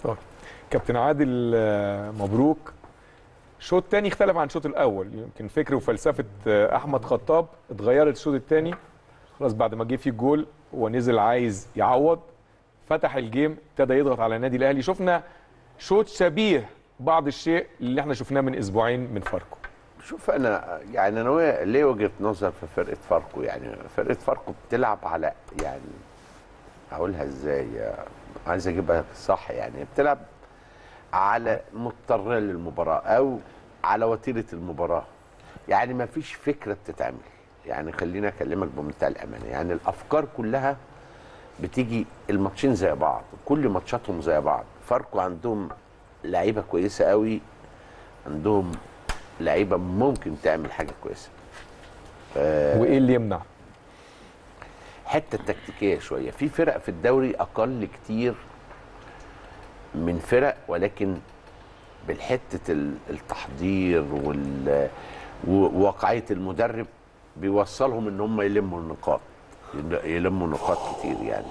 طيب كابتن عادل، مبروك. شوط تاني اختلف عن الشوط الاول، يمكن فكر وفلسفه احمد خطاب اتغيرت الشوط الثاني. خلاص بعد ما جه فيه الجول ونزل عايز يعوض، فتح الجيم، ابتدى يضغط على النادي الاهلي. شفنا شوط شبيه بعض الشيء اللي احنا شفناه من اسبوعين من فاركو. شوف انا يعني انا ليه وجهه نظر في فرقه فاركو. يعني فرقه فاركو بتلعب على، يعني هقولها ازاي، عايز اجيبها صح، يعني بتلعب على مضطر للمباراه او على وتيره المباراه. يعني ما فيش فكره بتتعمل. يعني خليني اكلمك بمنتهى الامانه، يعني الافكار كلها بتيجي الماتشين زي بعض، كل ماتشاتهم زي بعض. فاركو عندهم لعيبه كويسه قوي، عندهم لعيبه ممكن تعمل حاجه كويسه. وايه اللي يمنع؟ حته تكتيكيه شويه. في فرق في الدوري اقل كتير من فرق، ولكن بالحته التحضير وواقعيه المدرب بيوصلهم ان هم يلموا النقاط، يلموا نقاط كتير. يعني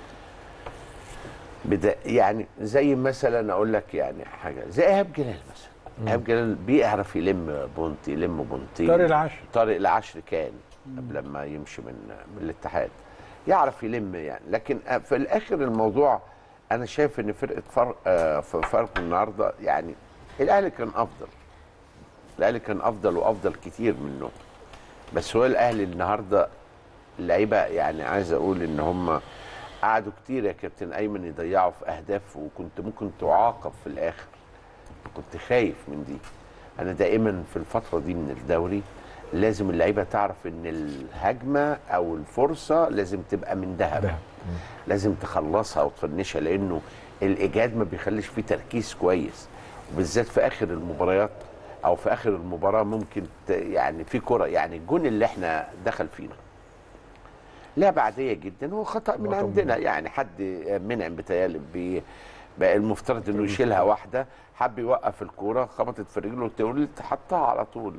يعني زي مثلا اقول لك يعني حاجه زي ايهاب جلال مثلا. ايهاب جلال بيعرف يلم بونت، يلم بونتين. طارق العشر كان قبل ما يمشي من الاتحاد يعرف يلم يعني. لكن في الاخر الموضوع انا شايف ان فرقه فاركو النهارده يعني الاهلي كان افضل. الاهلي كان افضل وافضل كتير منه. بس هو الاهلي النهارده اللعيبه يعني عايز اقول ان هم قعدوا كتير يا كابتن ايمن يضيعوا في اهداف، وكنت ممكن تعاقب في الاخر. كنت خايف من دي. انا دائما في الفتره دي من الدوري لازم اللعيبه تعرف ان الهجمه او الفرصه لازم تبقى من ذهب، لازم تخلصها وتفنشها، لانه الايجاد ما بيخليش فيه تركيز كويس، وبالذات في اخر المباريات او في اخر المباراه ممكن يعني في كره، يعني الجون اللي احنا دخل فينا لعبه عاديه جدا، هو خطا من عندنا. يعني حد منعم بتهيألي بقى المفترض انه يشيلها واحده، حب يوقف الكوره خبطت في رجله التوريل حطها على طول.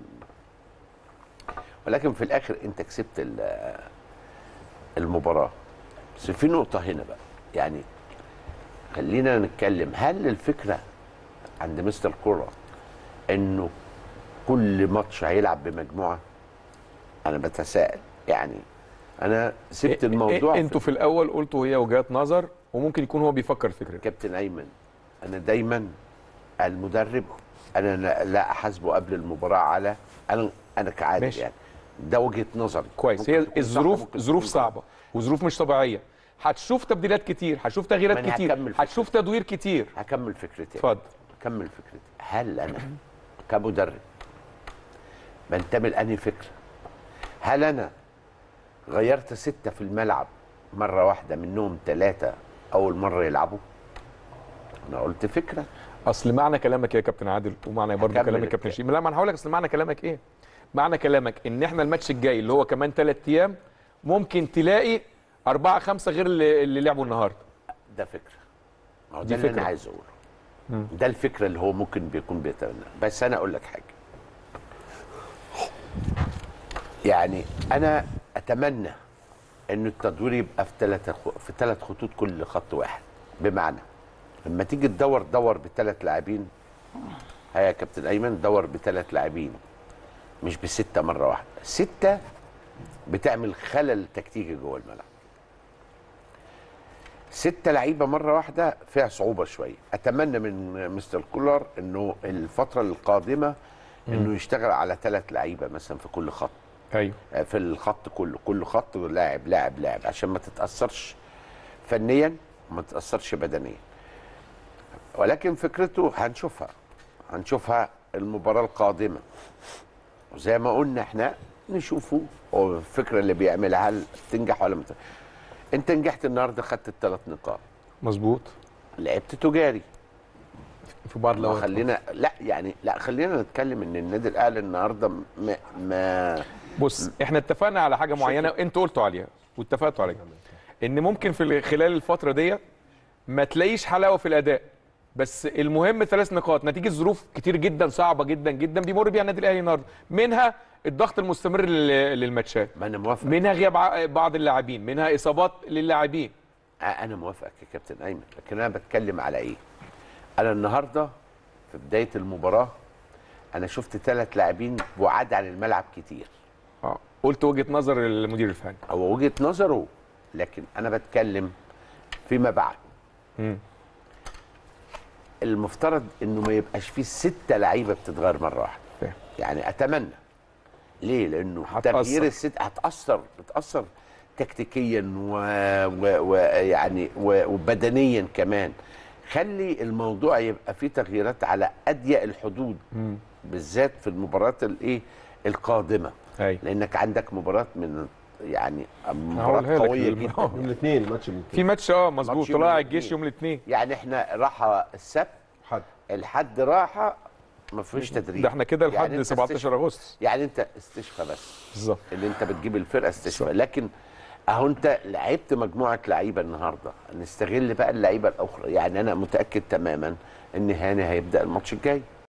ولكن في الاخر انت كسبت المباراه. بس في نقطه هنا بقى، يعني خلينا نتكلم، هل الفكره عند مستر كوره انه كل ماتش هيلعب بمجموعه؟ انا بتساءل. يعني انا سبت الموضوع. انتوا في الاول قلتوا هي وجهات نظر وممكن يكون هو بيفكر فكره. كابتن ايمن، انا دايما المدرب انا لا احاسبه قبل المباراه على انا كعادل ماشي. يعني ده وجهه نظري. كويس. هي الظروف صعبه وظروف مش طبيعيه. هتشوف تبديلات كتير، هتشوف تغييرات كتير، هتشوف تدوير كتير. هكمل فكرتي. اتفضل. هكمل فكرتي. هل انا كمدرب بنتمي لأنهي فكره؟ هل انا غيرت 6 في الملعب مره واحده منهم 3 اول مره يلعبوا؟ انا قلت فكره. اصل معنى كلامك يا كابتن عادل ومعنى برضه كلامك كابتن شيماء، لا ما انا هقول لك اصل معنى كلامك ايه. معنى كلامك ان احنا الماتش الجاي اللي هو كمان 3 ايام ممكن تلاقي 4 5 غير اللي لعبوا النهارده. ده فكره. ما هو ده اللي انا عايز اقوله. ده الفكره اللي هو ممكن بيكون بيتمنى. بس انا اقول لك حاجه، يعني انا اتمنى ان التدوير يبقى في 3 خطوط، كل خط واحد. بمعنى لما تيجي دور ب3 لاعبين، هيا يا كابتن ايمن دور ب3 لاعبين مش ب6 مره واحده. 6 بتعمل خلل تكتيكي جوه الملعب. 6 لعيبه مره واحده فيها صعوبه شويه. اتمنى من مستر كولر انه الفتره القادمه انه يشتغل على 3 لعيبه مثلا في كل خط. ايوه، في الخط كله، كل خط لاعب عشان ما تتاثرش فنيا وما تتاثرش بدنيا. ولكن فكرته هنشوفها المباراه القادمه، وزي ما قلنا احنا نشوفه هو الفكره اللي بيعملها هل تنجح ولا ما تنجح. انت نجحت النهارده، خدت ال3 نقاط مظبوط. لعبت تجاري في بعض الاوقات. خلينا نتكلم ان النادي الاهلي النهارده بص، احنا اتفقنا على حاجه معينه انتوا قلتوا عليها واتفقتوا عليها، ان ممكن في خلال الفتره دي ما تلاقيش حلاوه في الاداء، بس المهم 3 نقاط نتيجه ظروف كتير جدا صعبه جدا جدا بيمر بيها النادي الاهلي النهارده، منها الضغط المستمر للماتشات، ما انا موافق، منها غياب بعض اللاعبين، منها اصابات للاعبين. انا موافقك يا كابتن ايمن، لكن انا بتكلم على ايه؟ انا النهارده في بدايه المباراه انا شفت 3 لاعبين بعاد عن الملعب كتير. قلت وجهه نظر المدير الفني، هو وجهه نظره، لكن انا بتكلم فيما بعد. المفترض انه ما يبقاش فيه 6 لعيبه بتتغير مره واحده. يعني اتمنى. ليه؟ لانه تغيير الست بتاثر تكتيكيا ويعني وبدنيا كمان. خلي الموضوع يبقى فيه تغييرات على اضيق الحدود، بالذات في المباريات القادمه. لانك عندك مباراه من يعني مباراه قويه جدا يوم الاثنين، ماتش من في ماتش مظبوط طلائع الجيش يوم الاثنين. يعني احنا راحه السبت، الحد راحه ما فيش تدريب. ده احنا كده لحد يعني 17 اغسطس. يعني انت استشفى بس بالظبط، اللي انت بتجيب الفرقه استشفى. لكن اهو انت لعبت مجموعه لعيبه النهارده، نستغل بقى اللعيبه الاخرى. يعني انا متاكد تماما ان هاني هيبدا الماتش الجاي.